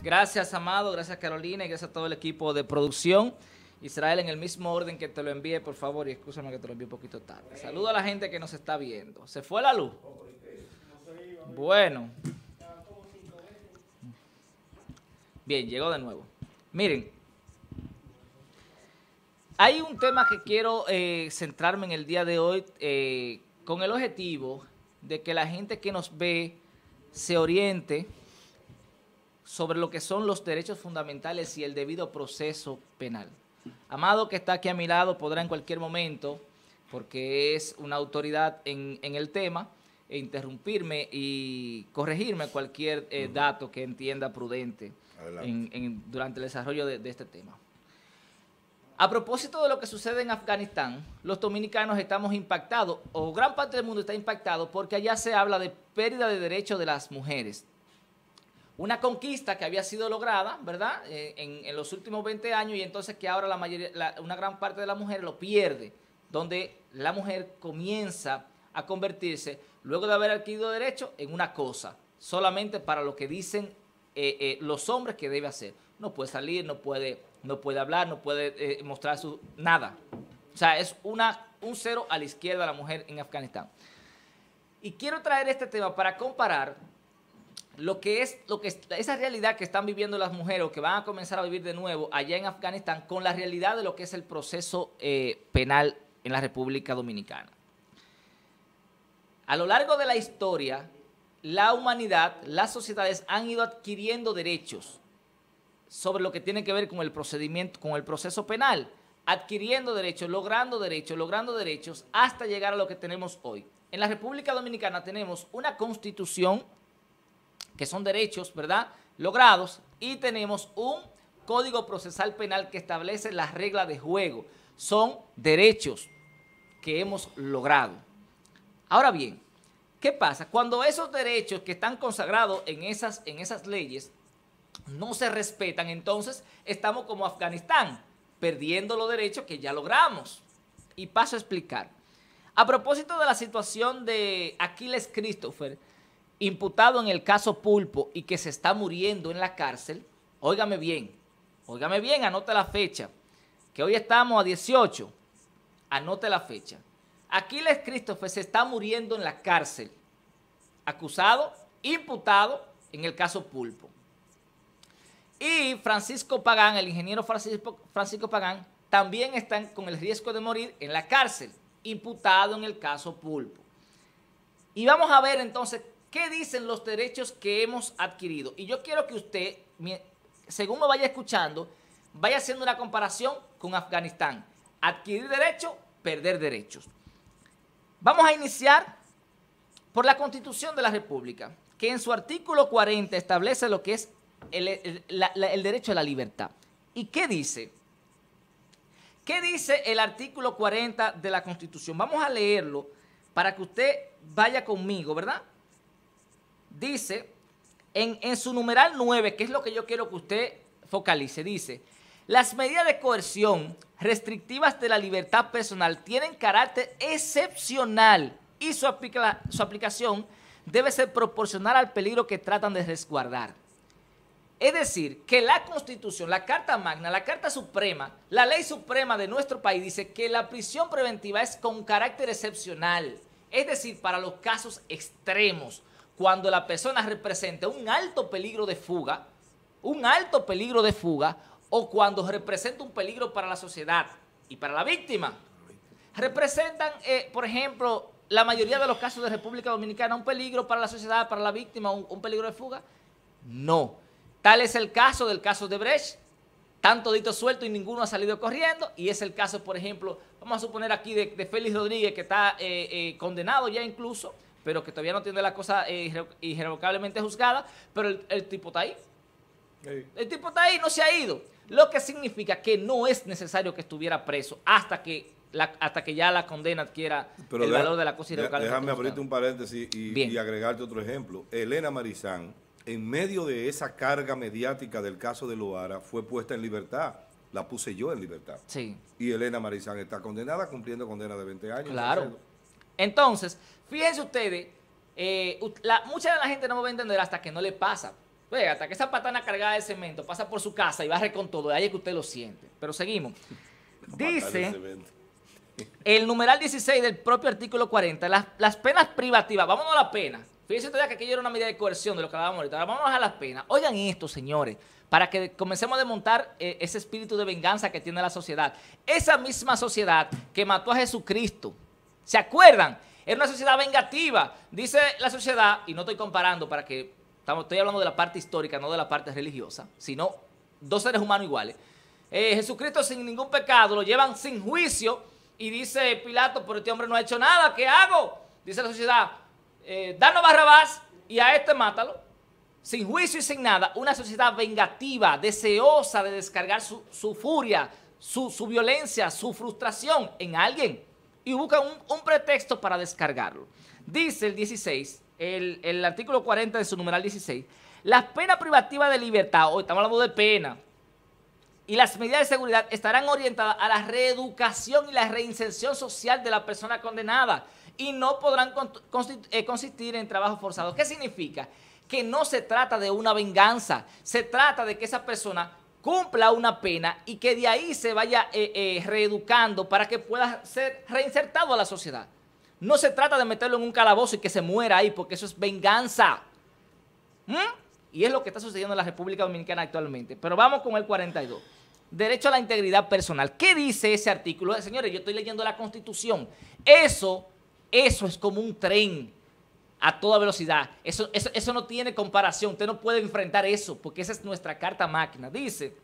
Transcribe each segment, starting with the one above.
Gracias, Amado, gracias, Carolina, y gracias a todo el equipo de producción. Israel, en el mismo orden que te lo envíe, por favor, y escúchame que te lo envíe un poquito tarde. Saludo a la gente que nos está viendo. ¿Se fue la luz? Bueno. Bien, llegó de nuevo. Miren, hay un tema que quiero centrarme en el día de hoy con el objetivo de que la gente que nos ve se oriente sobre lo que son los derechos fundamentales y el debido proceso penal. Amado, que está aquí a mi lado, podrá en cualquier momento, porque es una autoridad en el tema, interrumpirme y corregirme cualquier dato que entienda prudente durante el desarrollo de este tema. A propósito de lo que sucede en Afganistán, los dominicanos estamos impactados, o gran parte del mundo está impactado, porque allá se habla de pérdida de derechos de las mujeres. Una conquista que había sido lograda, ¿verdad?, en los últimos 20 años, y entonces que ahora una gran parte de la mujer lo pierde, donde la mujer comienza a convertirse, luego de haber adquirido derecho, en una cosa, solamente para lo que dicen los hombres que debe hacer. No puede salir, no puede hablar, no puede mostrar nada. O sea, es un cero a la izquierda de la mujer en Afganistán. Y quiero traer este tema para comparar esa realidad que están viviendo las mujeres o que van a comenzar a vivir de nuevo allá en Afganistán con la realidad de lo que es el proceso penal en la República Dominicana. A lo largo de la historia, la humanidad, las sociedades han ido adquiriendo derechos sobre lo que tiene que ver con el procedimiento, con el proceso penal, adquiriendo derechos, logrando derechos, hasta llegar a lo que tenemos hoy. En la República Dominicana tenemos una constitución, que son derechos, ¿verdad?, logrados, y tenemos un Código Procesal Penal que establece las reglas de juego. Son derechos que hemos logrado. Ahora bien, ¿qué pasa? Cuando esos derechos que están consagrados en esas leyes no se respetan, entonces estamos como Afganistán, perdiendo los derechos que ya logramos. Y paso a explicar. A propósito de la situación de Aquiles Christopher, imputado en el caso Pulpo y que se está muriendo en la cárcel, óigame bien, anote la fecha, que hoy estamos a 18, anote la fecha. Aquiles Christopher se está muriendo en la cárcel, acusado, imputado en el caso Pulpo. Y Francisco Pagán, el ingeniero Francisco Pagán, también están con el riesgo de morir en la cárcel, imputado en el caso Pulpo. Y vamos a ver entonces qué dicen los derechos que hemos adquirido. Y yo quiero que usted, según me vaya escuchando, vaya haciendo una comparación con Afganistán. Adquirir derechos, perder derechos. Vamos a iniciar por la Constitución de la República, que en su artículo 40 establece lo que es el derecho a la libertad. ¿Y qué dice? ¿Qué dice el artículo 40 de la Constitución? Vamos a leerlo para que usted vaya conmigo, ¿verdad? Dice, en su numeral 9, que es lo que yo quiero que usted focalice, dice: las medidas de coerción restrictivas de la libertad personal tienen carácter excepcional y su aplicación debe ser proporcional al peligro que tratan de resguardar. Es decir, que la Constitución, la Carta Magna, la Carta Suprema, la Ley Suprema de nuestro país dice que la prisión preventiva es con carácter excepcional. Es decir, para los casos extremos, cuando la persona representa un alto peligro de fuga, o cuando representa un peligro para la sociedad y para la víctima. Representan, por ejemplo, la mayoría de los casos de República Dominicana un peligro para la sociedad, para la víctima, un peligro de fuga. No. Tal es el caso del caso de Brecht, tan todito suelto y ninguno ha salido corriendo, y es el caso, por ejemplo, vamos a suponer aquí de Félix Rodríguez, que está condenado ya incluso, pero que todavía no tiene la cosa irrevocablemente juzgada, pero el tipo está ahí. Sí. El tipo está ahí, no se ha ido. Lo que significa que no es necesario que estuviera preso hasta que ya la condena adquiera el valor de la cosa irrevocable. Déjame abrirte un paréntesis y agregarte otro ejemplo. Elena Marizán, en medio de esa carga mediática del caso de Loara, fue puesta en libertad. La puse yo en libertad. Sí. Y Elena Marizán está condenada, cumpliendo condena de 20 años. Claro. Entonces, fíjense ustedes, mucha de la gente no me va a entender hasta que no le pasa. Pues, hasta que esa patana cargada de cemento pasa por su casa y barre con todo, ahí es que usted lo siente. Pero seguimos. Dice el numeral 16 del propio artículo 40, las penas privativas, vámonos a la pena. Fíjense todavía que aquello era una medida de coerción de lo que hablábamos ahorita. Ahora vámonos a las penas. Oigan esto, señores, para que comencemos a desmontar ese espíritu de venganza que tiene la sociedad. Esa misma sociedad que mató a Jesucristo, ¿se acuerdan? Era una sociedad vengativa. Dice la sociedad, y no estoy comparando para que, estoy hablando de la parte histórica, no de la parte religiosa, sino dos seres humanos iguales. Jesucristo sin ningún pecado, lo llevan sin juicio y dice Pilato, pero este hombre no ha hecho nada, ¿qué hago? Dice la sociedad, danos Barrabás y a este mátalo. Sin juicio y sin nada, una sociedad vengativa, deseosa de descargar su furia, su violencia, su frustración en alguien y busca un pretexto para descargarlo. Dice el 16, el artículo 40 de su numeral 16, las penas privativas de libertad, hoy estamos hablando de pena, y las medidas de seguridad estarán orientadas a la reeducación y la reinserción social de la persona condenada y no podrán consistir en trabajo forzado. ¿Qué significa? Que no se trata de una venganza, se trata de que esa persona cumpla una pena y que de ahí se vaya reeducando para que pueda ser reinsertado a la sociedad. No se trata de meterlo en un calabozo y que se muera ahí, porque eso es venganza. Y es lo que está sucediendo en la República Dominicana actualmente. Pero vamos con el 42. Derecho a la integridad personal. ¿Qué dice ese artículo? Señores, yo estoy leyendo la Constitución. Eso es como un tren a toda velocidad. Eso no tiene comparación. Usted no puede enfrentar eso, porque esa es nuestra carta máquina. Dice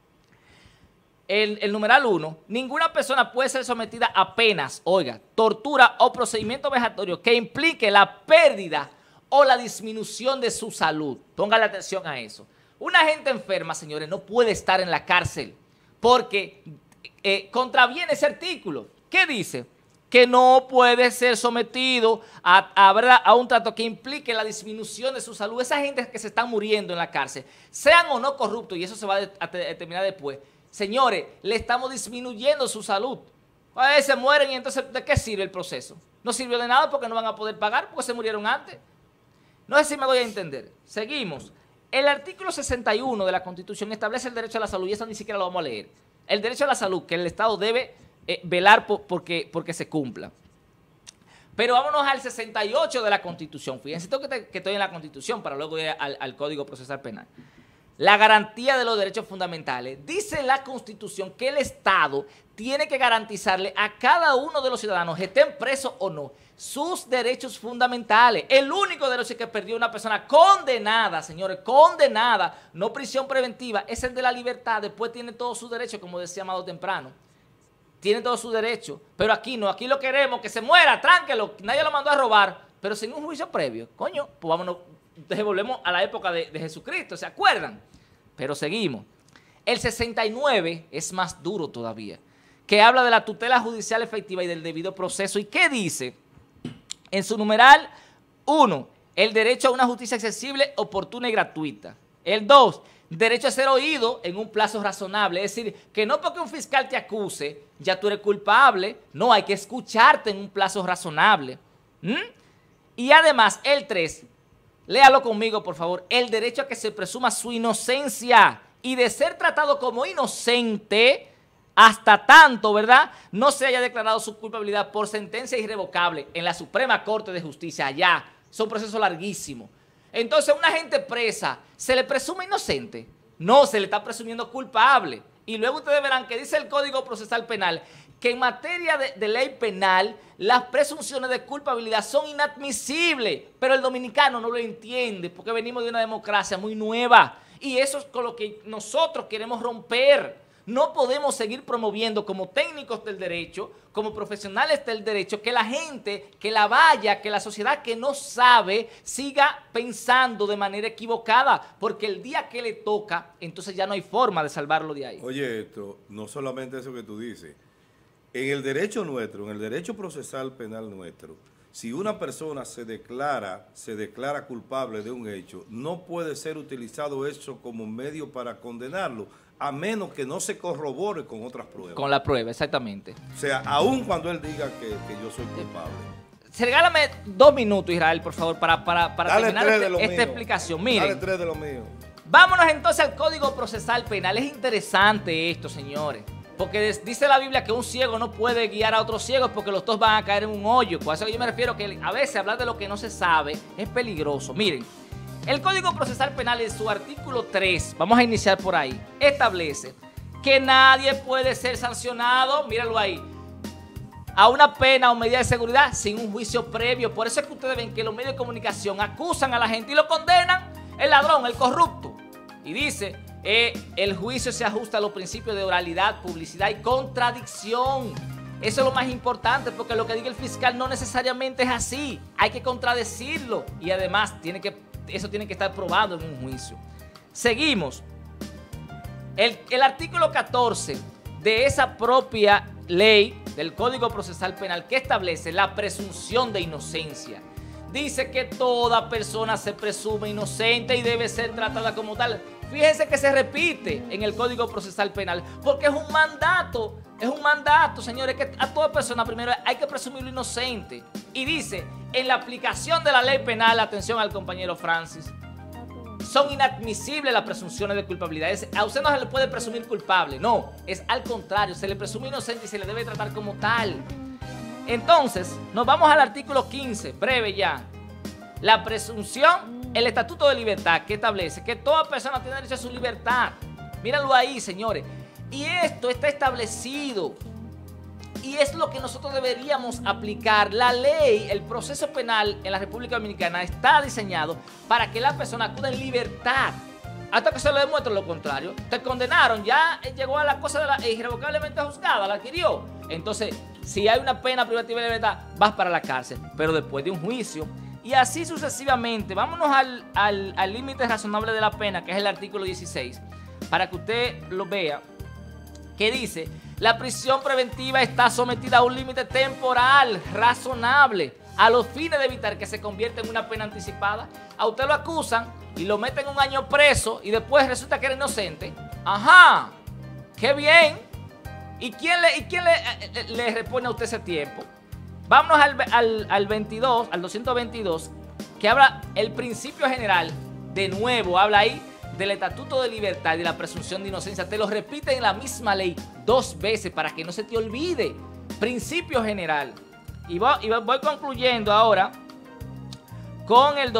el numeral 1, ninguna persona puede ser sometida a penas, oiga, tortura o procedimiento vejatorio que implique la pérdida o la disminución de su salud. Póngale atención a eso. Una gente enferma, señores, no puede estar en la cárcel porque contraviene ese artículo. ¿Qué dice? Que no puede ser sometido a un trato que implique la disminución de su salud. Esa gente que se está muriendo en la cárcel, sean o no corruptos, y eso se va a determinar después, señores, le estamos disminuyendo su salud. Se mueren y entonces, ¿de qué sirve el proceso? No sirvió de nada porque no van a poder pagar porque se murieron antes. No sé si me doy a entender. Seguimos. El artículo 61 de la Constitución establece el derecho a la salud y eso ni siquiera lo vamos a leer. El derecho a la salud que el Estado debe velar porque se cumpla. Pero vámonos al 68 de la Constitución. Fíjense que estoy en la Constitución para luego ir al Código Procesal Penal. La garantía de los derechos fundamentales. Dice la Constitución que el Estado tiene que garantizarle a cada uno de los ciudadanos, estén presos o no, sus derechos fundamentales. El único derecho que perdió una persona condenada, señores, condenada, no prisión preventiva, es el de la libertad. Después tiene todos sus derechos, como decía Amado temprano. Tiene todos sus derechos, pero aquí no, aquí lo queremos, que se muera, tránquelo, nadie lo mandó a robar, pero sin un juicio previo. Coño, pues vámonos, volvemos a la época de Jesucristo, ¿se acuerdan? Pero seguimos. El 69 es más duro todavía, que habla de la tutela judicial efectiva y del debido proceso. ¿Y qué dice? En su numeral 1, el derecho a una justicia accesible, oportuna y gratuita. El 2, derecho a ser oído en un plazo razonable. Es decir, que no porque un fiscal te acuse, ya tú eres culpable. No, hay que escucharte en un plazo razonable. Y además, el 3, léalo conmigo, por favor. El derecho a que se presuma su inocencia y de ser tratado como inocente hasta tanto, ¿verdad?, no se haya declarado su culpabilidad por sentencia irrevocable en la Suprema Corte de Justicia. Allá, es un proceso larguísimo. Entonces, una gente presa, ¿se le presume inocente? No, se le está presumiendo culpable. Y luego ustedes verán que dice el Código Procesal Penal que en materia de ley penal, las presunciones de culpabilidad son inadmisibles. Pero el dominicano no lo entiende porque venimos de una democracia muy nueva. Y eso es con lo que nosotros queremos romper. No podemos seguir promoviendo como técnicos del derecho, como profesionales del derecho, que la gente, que la valla, que la sociedad que no sabe siga pensando de manera equivocada, porque el día que le toca, entonces ya no hay forma de salvarlo de ahí. Oye, esto, no solamente eso que tú dices, en el derecho nuestro, en el derecho procesal penal nuestro, si una persona se declara culpable de un hecho, no puede ser utilizado eso como medio para condenarlo, a menos que no se corrobore con otras pruebas. Con la prueba, exactamente. O sea, aun cuando él diga que yo soy culpable. regálame 2 minutos, Israel, por favor, para terminar esta explicación. Miren, dale 3 de lo mío. Vámonos entonces al Código Procesal Penal. Es interesante esto, señores, porque dice la Biblia que un ciego no puede guiar a otros ciegos porque los dos van a caer en un hoyo. Por eso yo me refiero que a veces hablar de lo que no se sabe es peligroso. Miren, el Código Procesal Penal en su artículo 3, vamos a iniciar por ahí, establece que nadie puede ser sancionado, míralo ahí, a una pena o medida de seguridad sin un juicio previo. Por eso es que ustedes ven que los medios de comunicación acusan a la gente y lo condenan, el ladrón, el corrupto. Y dice, el juicio se ajusta a los principios de oralidad, publicidad y contradicción. Eso es lo más importante, porque lo que diga el fiscal no necesariamente es así. Hay que contradecirlo y además eso tiene que estar probado en un juicio. Seguimos. El artículo 14 de esa propia ley del Código Procesal Penal que establece la presunción de inocencia. Dice que toda persona se presume inocente y debe ser tratada como tal. Fíjense que se repite en el Código Procesal Penal porque es un mandato, señores, que a toda persona primero hay que presumirlo inocente. Y dice, en la aplicación de la ley penal, atención al compañero Francis, son inadmisibles las presunciones de culpabilidad. A usted no se le puede presumir culpable, no, es al contrario, se le presume inocente y se le debe tratar como tal. Entonces, nos vamos al artículo 15, breve ya. La presunción, el Estatuto de Libertad que establece que toda persona tiene derecho a su libertad. Míralo ahí, señores. Y esto está establecido. Y es lo que nosotros deberíamos aplicar. La ley, el proceso penal en la República Dominicana está diseñado para que la persona acuda en libertad hasta que se le demuestre lo contrario. Te condenaron, ya llegó a la cosa de la irrevocablemente juzgada, la adquirió. Entonces, si hay una pena privativa de libertad, vas para la cárcel, pero después de un juicio. Y así sucesivamente. Vámonos al límite razonable de la pena, que es el artículo 16, para que usted lo vea, que dice: la prisión preventiva está sometida a un límite temporal razonable a los fines de evitar que se convierta en una pena anticipada. A usted lo acusan y lo meten 1 año preso y después resulta que era inocente. ¡Ajá! ¡Qué bien! ¿Y quién le repone a usted ese tiempo? Vámonos al 222, que habla el principio general. De nuevo, habla ahí del Estatuto de Libertad y de la presunción de inocencia. Te lo repite en la misma ley 2 veces para que no se te olvide. Principio general. Y voy concluyendo ahora con el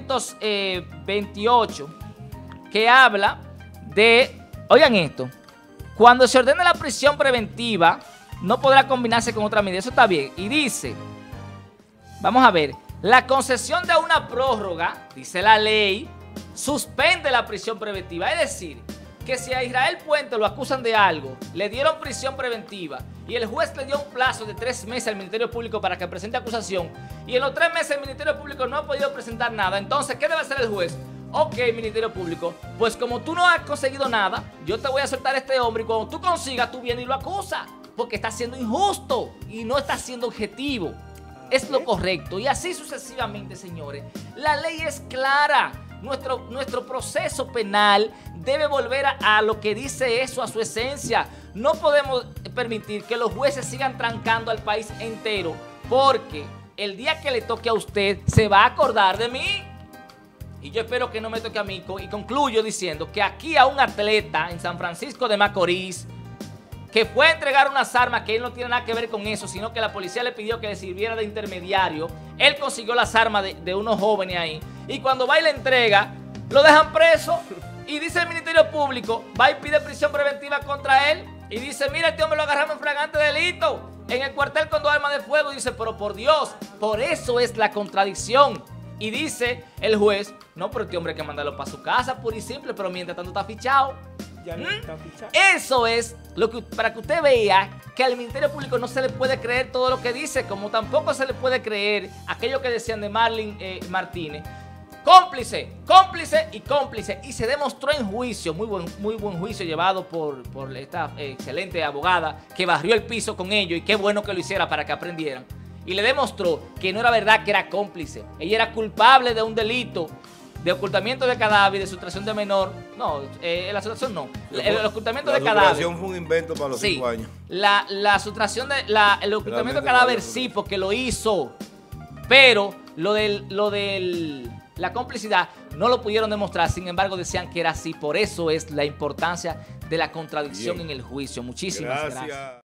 228, que habla de, oigan esto, cuando se ordene la prisión preventiva, no podrá combinarse con otra medida. Eso está bien. Y dice, vamos a ver, la concesión de una prórroga, dice la ley, suspende la prisión preventiva. Es decir, que si a Israel Puente lo acusan de algo, le dieron prisión preventiva y el juez le dio un plazo de 3 meses al Ministerio Público para que presente acusación, y en los 3 meses el Ministerio Público no ha podido presentar nada, entonces, ¿qué debe hacer el juez? Ok, Ministerio Público, pues como tú no has conseguido nada, yo te voy a soltar a este hombre y cuando tú consigas, tú vienes y lo acusas, porque está siendo injusto y no está siendo objetivo. Es lo correcto. Y así sucesivamente, señores. La ley es clara. Nuestro proceso penal debe volver a lo que dice eso, a su esencia. No podemos permitir que los jueces sigan trancando al país entero, porque el día que le toque a usted se va a acordar de mí. Y yo espero que no me toque a mí. Y concluyo diciendo que aquí a un atleta en San Francisco de Macorís, que fue a entregar unas armas que él no tiene nada que ver con eso, sino que la policía le pidió que le sirviera de intermediario. Él consiguió las armas de unos jóvenes ahí. Y cuando va y le entrega, lo dejan preso. Y dice el Ministerio Público, va y pide prisión preventiva contra él. Y dice, mira, este hombre lo agarramos en flagrante delito en el cuartel con 2 armas de fuego. Y dice, pero por Dios, por eso es la contradicción. Y dice el juez, no, pero este hombre hay que mandarlo para su casa, puro y simple, pero mientras tanto está fichado. Ya no está fichado. Eso es para que usted vea que al Ministerio Público no se le puede creer todo lo que dice, como tampoco se le puede creer aquello que decían de Marlin Martínez. Cómplice, cómplice y cómplice. Y se demostró en juicio, muy buen juicio llevado por esta excelente abogada que barrió el piso con ellos, y qué bueno que lo hiciera para que aprendieran. Y le demostró que no era verdad que era cómplice. Ella era culpable de un delito de ocultamiento de cadáver y de sustracción de menor. No, la sustracción no. El ocultamiento de cadáver. La sustracción fue un invento para los 5 años. La sustracción el ocultamiento de cadáver sí, porque lo hizo. Pero la complicidad no lo pudieron demostrar, sin embargo decían que era así. Por eso es la importancia de la contradicción en el juicio. Muchísimas gracias.